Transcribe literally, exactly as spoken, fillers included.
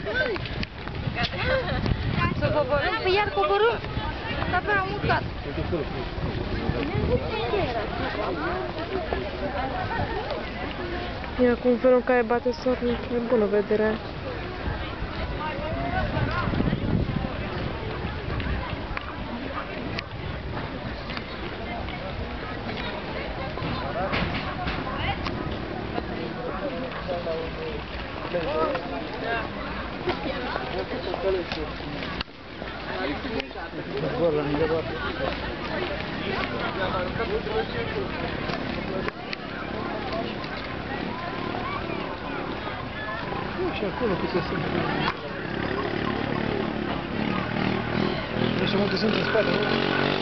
Să coborâm? Păi iar coborâm? Dar pe am urcat. Ia cum felul în care bate sorul, e bună vederea. Și acolo câte sunt. Deci multe sunt în spate, nu?